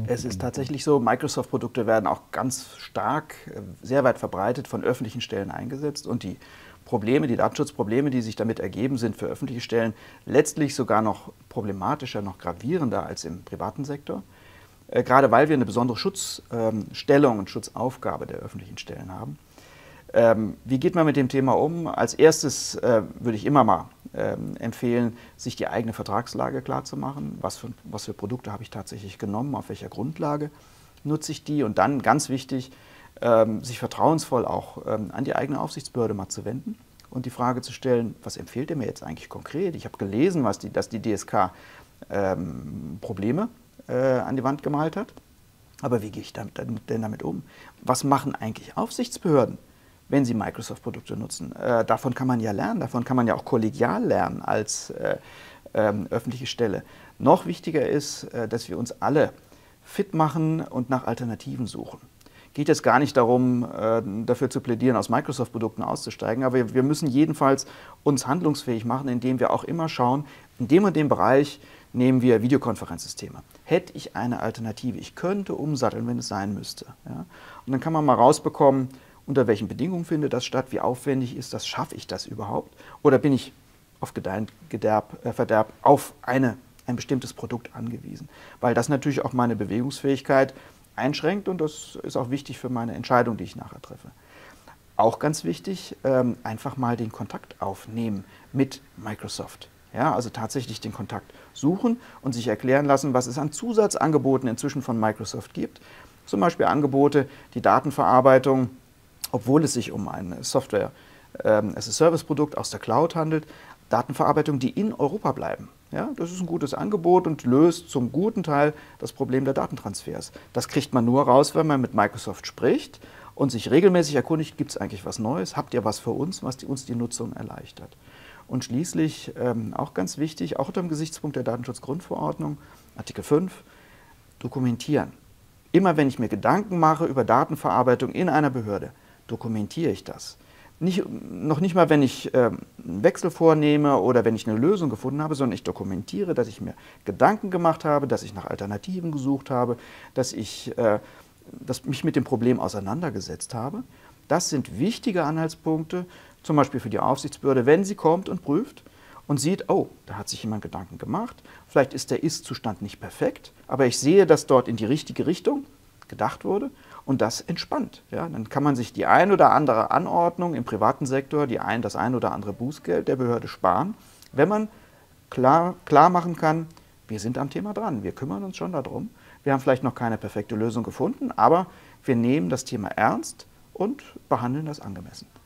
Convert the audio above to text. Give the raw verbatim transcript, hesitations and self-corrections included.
Es ist tatsächlich so, Microsoft-Produkte werden auch ganz stark, sehr weit verbreitet von öffentlichen Stellen eingesetzt und die Probleme, die Datenschutzprobleme, die sich damit ergeben, sind für öffentliche Stellen letztlich sogar noch problematischer, noch gravierender als im privaten Sektor. Äh, gerade weil wir eine besondere Schutzstellung und Schutzaufgabe der öffentlichen Stellen haben. Ähm, wie geht man mit dem Thema um? Als erstes äh, würde ich immer mal ähm, empfehlen, sich die eigene Vertragslage klarzumachen. Was für, was für Produkte habe ich tatsächlich genommen, auf welcher Grundlage nutze ich die? Und dann, ganz wichtig, ähm, sich vertrauensvoll auch ähm, an die eigene Aufsichtsbehörde mal zu wenden und die Frage zu stellen, was empfiehlt ihr mir jetzt eigentlich konkret? Ich habe gelesen, was die, dass die D S K ähm, Probleme äh, an die Wand gemalt hat. Aber wie gehe ich damit, denn damit um? Was machen eigentlich Aufsichtsbehörden, wenn sie Microsoft-Produkte nutzen? Äh, davon kann man ja lernen, davon kann man ja auch kollegial lernen als äh, ähm, öffentliche Stelle. Noch wichtiger ist, äh, dass wir uns alle fit machen und nach Alternativen suchen. Geht jetzt gar nicht darum, äh, dafür zu plädieren, aus Microsoft-Produkten auszusteigen, aber wir, wir müssen jedenfalls uns handlungsfähig machen, indem wir auch immer schauen, in dem und dem Bereich nehmen wir Videokonferenzsysteme. Hätte ich eine Alternative, ich könnte umsatteln, wenn es sein müsste. Ja? Und dann kann man mal rausbekommen, unter welchen Bedingungen findet das statt, wie aufwendig ist das, schaffe ich das überhaupt? Oder bin ich auf Gedeih und Gederb, äh, Verderb auf eine, ein bestimmtes Produkt angewiesen? Weil das natürlich auch meine Bewegungsfähigkeit einschränkt und das ist auch wichtig für meine Entscheidung, die ich nachher treffe. Auch ganz wichtig, ähm, einfach mal den Kontakt aufnehmen mit Microsoft. Ja, also tatsächlich den Kontakt suchen und sich erklären lassen, was es an Zusatzangeboten inzwischen von Microsoft gibt. Zum Beispiel Angebote, die Datenverarbeitung, obwohl es sich um ein Software-as-a-Service-Produkt aus der Cloud handelt, Datenverarbeitung, die in Europa bleiben. Ja, das ist ein gutes Angebot und löst zum guten Teil das Problem der Datentransfers. Das kriegt man nur raus, wenn man mit Microsoft spricht und sich regelmäßig erkundigt, gibt es eigentlich was Neues, habt ihr was für uns, was die, uns die Nutzung erleichtert. Und schließlich, ähm, auch ganz wichtig, auch unter dem Gesichtspunkt der Datenschutzgrundverordnung, Artikel fünf, dokumentieren. Immer wenn ich mir Gedanken mache über Datenverarbeitung in einer Behörde, dokumentiere ich das. Nicht, noch nicht mal, wenn ich äh, einen Wechsel vornehme oder wenn ich eine Lösung gefunden habe, sondern ich dokumentiere, dass ich mir Gedanken gemacht habe, dass ich nach Alternativen gesucht habe, dass ich äh, dass mich mit dem Problem auseinandergesetzt habe. Das sind wichtige Anhaltspunkte, zum Beispiel für die Aufsichtsbehörde, wenn sie kommt und prüft und sieht, oh, da hat sich jemand Gedanken gemacht, vielleicht ist der Ist-Zustand nicht perfekt, aber ich sehe, dass dort in die richtige Richtung gedacht wurde. Und das entspannt. Ja? Dann kann man sich die ein oder andere Anordnung im privaten Sektor, die ein, das ein oder andere Bußgeld der Behörde sparen, wenn man klar, klar machen kann, wir sind am Thema dran, wir kümmern uns schon darum. Wir haben vielleicht noch keine perfekte Lösung gefunden, aber wir nehmen das Thema ernst und behandeln das angemessen.